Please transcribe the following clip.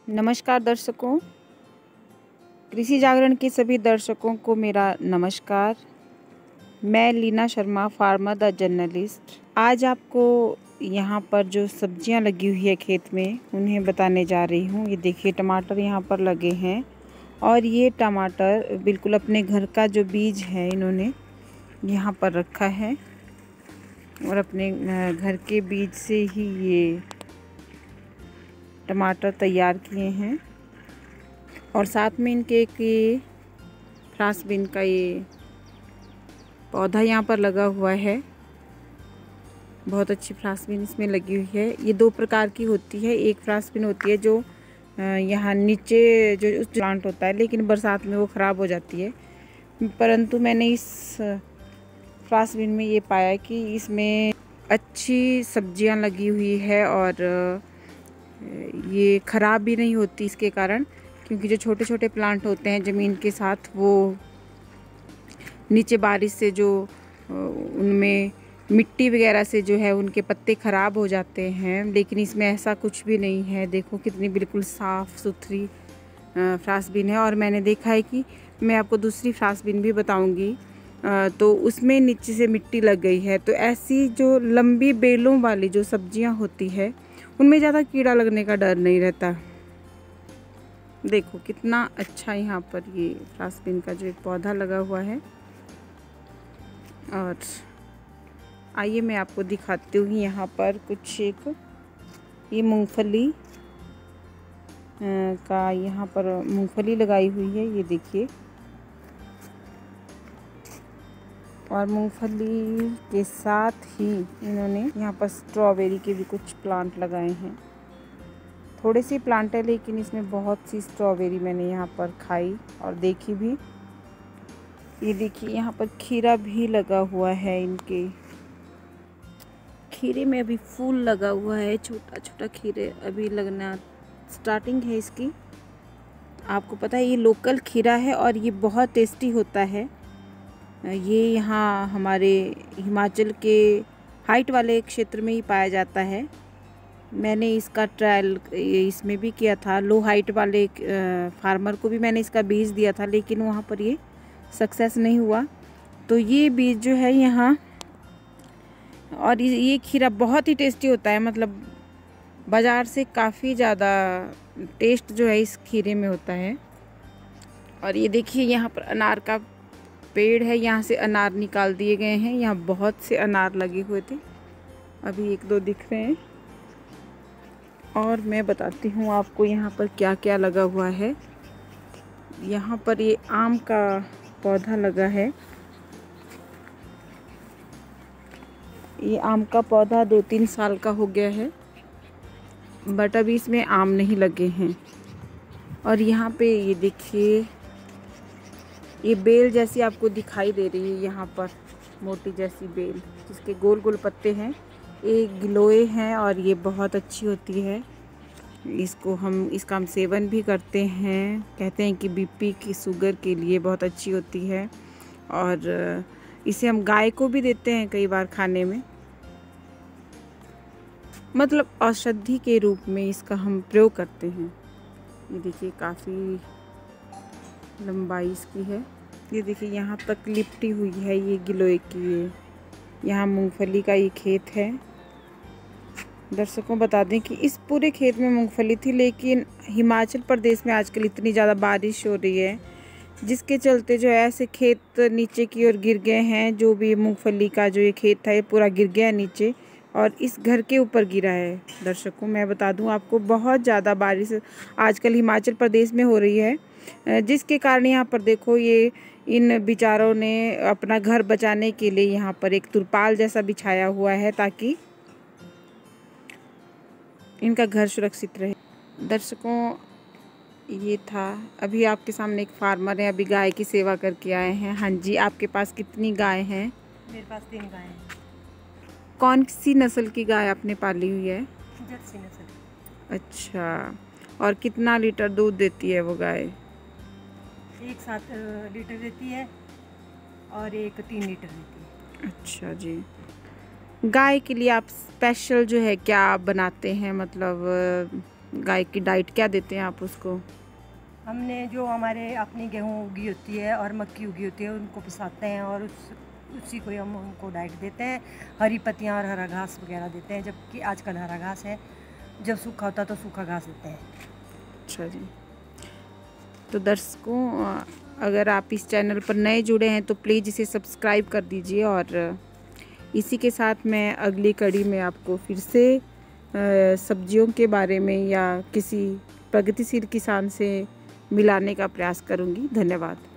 नमस्कार दर्शकों, कृषि जागरण के सभी दर्शकों को मेरा नमस्कार। मैं Leena Sharma, former the journalist, आज आपको यहाँ पर जो सब्जियाँ लगी हुई है खेत में उन्हें बताने जा रही हूँ। ये देखिए टमाटर यहाँ पर लगे हैं और ये टमाटर बिल्कुल अपने घर का जो बीज है इन्होंने यहाँ पर रखा है और अपने घर के बीज से ही ये टमाटर तैयार किए हैं। और साथ में इनके एक ये फ्रांसबीन का ये पौधा यहाँ पर लगा हुआ है। बहुत अच्छी फ्रांसबीन इसमें लगी हुई है। ये दो प्रकार की होती है। एक फ्रांसबीन होती है जो यहाँ नीचे जो उस प्लांट होता है, लेकिन बरसात में वो ख़राब हो जाती है। परंतु मैंने इस फ्रांसबीन में ये पाया कि इसमें अच्छी सब्जियाँ लगी हुई है और ये ख़राब भी नहीं होती इसके कारण, क्योंकि जो छोटे छोटे प्लांट होते हैं ज़मीन के साथ वो नीचे बारिश से जो उनमें मिट्टी वगैरह से जो है उनके पत्ते ख़राब हो जाते हैं, लेकिन इसमें ऐसा कुछ भी नहीं है। देखो कितनी बिल्कुल साफ़ सुथरी फ्रांसबीन है। और मैंने देखा है कि मैं आपको दूसरी फ्रांसबीन भी बताऊंगी, तो उसमें नीचे से मिट्टी लग गई है। तो ऐसी जो लंबी बेलों वाली जो सब्जियां होती है उनमें ज़्यादा कीड़ा लगने का डर नहीं रहता। देखो कितना अच्छा यहाँ पर ये फ्रांसबीन का जो एक पौधा लगा हुआ है। और आइए मैं आपको दिखाती हूँ यहाँ पर कुछ एक ये मूंगफली का यहाँ पर मूंगफली लगाई हुई है, ये देखिए। और मूंगफली के साथ ही इन्होंने यहाँ पर स्ट्रॉबेरी के भी कुछ प्लांट लगाए हैं। थोड़े से प्लांट है, लेकिन इसमें बहुत सी स्ट्रॉबेरी मैंने यहाँ पर खाई और देखी भी। ये देखिए यहाँ पर खीरा भी लगा हुआ है। इनके खीरे में अभी फूल लगा हुआ है, छोटा छोटा खीरे अभी लगना स्टार्टिंग है इसकी। आपको पता है ये लोकल खीरा है और ये बहुत टेस्टी होता है। ये यहाँ हमारे हिमाचल के हाइट वाले क्षेत्र में ही पाया जाता है। मैंने इसका ट्रायल इसमें भी किया था। लो हाइट वाले फार्मर को भी मैंने इसका बीज दिया था, लेकिन वहाँ पर ये सक्सेस नहीं हुआ। तो ये बीज जो है यहाँ, और ये खीरा बहुत ही टेस्टी होता है। मतलब बाज़ार से काफ़ी ज़्यादा टेस्ट जो है इस खीरे में होता है। और ये देखिए यहाँ पर अनार का पेड़ है, यहाँ से अनार निकाल दिए गए हैं। यहाँ बहुत से अनार लगे हुए थे, अभी एक दो दिख रहे हैं। और मैं बताती हूँ आपको यहाँ पर क्या क्या लगा हुआ है। यहाँ पर ये आम का पौधा लगा है। ये आम का पौधा 2-3 साल का हो गया है, बट अभी इसमें आम नहीं लगे हैं। और यहाँ पे ये देखिए ये बेल जैसी आपको दिखाई दे रही है, यहाँ पर मोटी जैसी बेल जिसके गोल गोल पत्ते हैं, एक गिलोय हैं और ये बहुत अच्छी होती है। इसका हम सेवन भी करते हैं। कहते हैं कि बीपी की शुगर के लिए बहुत अच्छी होती है। और इसे हम गाय को भी देते हैं कई बार खाने में, मतलब औषधि के रूप में इसका हम प्रयोग करते हैं। ये देखिए काफ़ी लंबाई इसकी है। ये देखिए यहाँ तक लिपटी हुई है ये गिलोय की। ये यहाँ मूंगफली का ये खेत है। दर्शकों बता दें कि इस पूरे खेत में मूंगफली थी, लेकिन हिमाचल प्रदेश में आजकल इतनी ज़्यादा बारिश हो रही है जिसके चलते जो है ऐसे खेत नीचे की ओर गिर गए हैं। जो भी मूंगफली का जो ये खेत था ये पूरा गिर गया है नीचे और इस घर के ऊपर गिरा है। दर्शकों मैं बता दूं आपको, बहुत ज़्यादा बारिश आजकल हिमाचल प्रदेश में हो रही है, जिसके कारण यहाँ पर देखो ये इन बेचारों ने अपना घर बचाने के लिए यहाँ पर एक तिरपाल जैसा बिछाया हुआ है ताकि इनका घर सुरक्षित रहे। दर्शकों ये था, अभी आपके सामने एक फार्मर है, अभी गाय की सेवा करके आए हैं। हाँ जी, आपके पास कितनी गाय हैं? मेरे पास 3 गाय हैं। कौन सी नस्ल की गाय आपने पाली हुई है? जर्सी नस्ल। अच्छा, और कितना लीटर दूध देती है वो गाय? एक 7 लीटर देती है और एक 3 लीटर देती है। अच्छा जी। गाय के लिए आप स्पेशल जो है क्या बनाते हैं? मतलब गाय की डाइट क्या देते हैं आप उसको? हमने जो हमारे अपनी गेहूँ उगी होती है और मक्की उगी होती है उनको पिसाते हैं और उसी को हम उनको डाइट देते हैं। हरी पत्तियाँ और हरा घास वगैरह देते हैं, जबकि आजकल हरा घास है, जब सूखा होता है तो सूखा घास देते हैं। अच्छा जी। तो दर्शकों, अगर आप इस चैनल पर नए जुड़े हैं तो प्लीज़ इसे सब्सक्राइब कर दीजिए। और इसी के साथ मैं अगली कड़ी में आपको फिर से सब्जियों के बारे में या किसी प्रगतिशील किसान से मिलाने का प्रयास करूंगी। धन्यवाद।